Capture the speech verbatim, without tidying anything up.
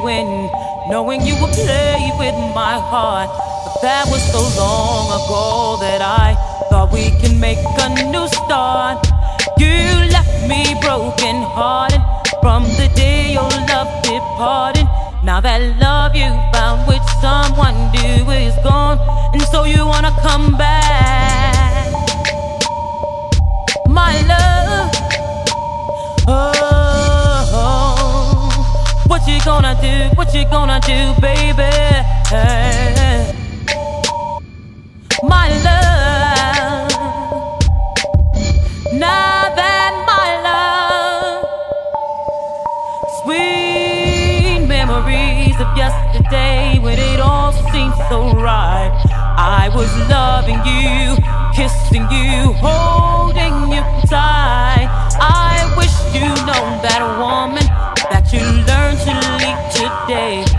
win, knowing you would play with my heart. But that was so long ago that I thought we can make a new start. You left me broken hearted from the day your love departed. Now that love you found with someone new is gone, and so you wanna come back, my love. Oh, what you gonna do? What you gonna do, baby? My love. Now that my love, sweet memories of yesterday when it all seemed so right. I was loving you, kissing you, holding you tight. I wish you know that woman that you learned to leave today.